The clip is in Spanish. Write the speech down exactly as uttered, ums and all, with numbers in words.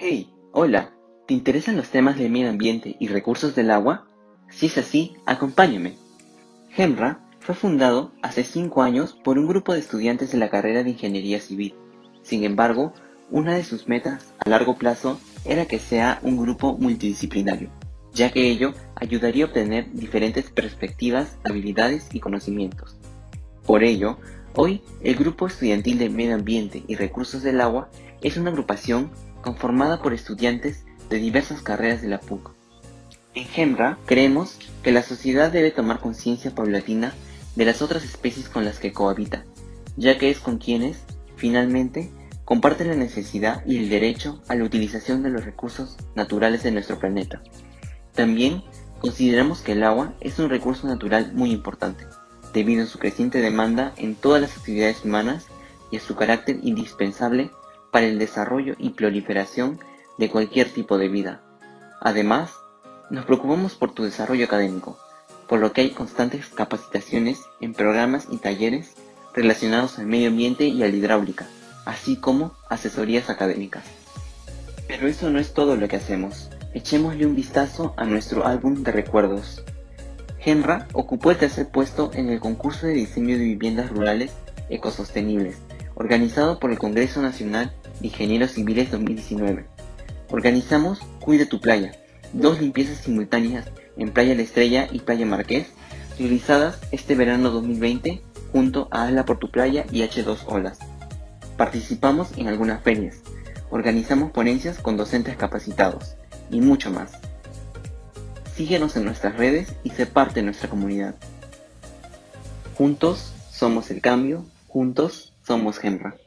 Hey, hola, ¿te interesan los temas del medio ambiente y recursos del agua? Si es así, acompáñame. GEMRA fue fundado hace cinco años por un grupo de estudiantes de la carrera de Ingeniería Civil. Sin embargo, una de sus metas a largo plazo era que sea un grupo multidisciplinario, ya que ello ayudaría a obtener diferentes perspectivas, habilidades y conocimientos. Por ello, hoy el Grupo Estudiantil de Medio Ambiente y Recursos del Agua es una agrupación conformada por estudiantes de diversas carreras de la P U C. En GEMRA creemos que la sociedad debe tomar conciencia paulatina de las otras especies con las que cohabita, ya que es con quienes, finalmente, comparten la necesidad y el derecho a la utilización de los recursos naturales de nuestro planeta. También consideramos que el agua es un recurso natural muy importante, debido a su creciente demanda en todas las actividades humanas y a su carácter indispensable para el desarrollo y proliferación de cualquier tipo de vida. Además, nos preocupamos por tu desarrollo académico, por lo que hay constantes capacitaciones en programas y talleres relacionados al medio ambiente y a la hidráulica, así como asesorías académicas. Pero eso no es todo lo que hacemos. Echémosle un vistazo a nuestro álbum de recuerdos. GEMRA ocupó el tercer puesto en el concurso de diseño de viviendas rurales ecosostenibles, organizado por el Congreso Nacional de Ingenieros Civiles dos mil diecinueve. Organizamos Cuida tu Playa, dos limpiezas simultáneas en Playa La Estrella y Playa Marqués, realizadas este verano dos mil veinte junto a Ala por tu Playa y H dos Olas. Participamos en algunas ferias, organizamos ponencias con docentes capacitados y mucho más. Síguenos en nuestras redes y sé parte de nuestra comunidad. Juntos somos el cambio, juntos somos GEMRA.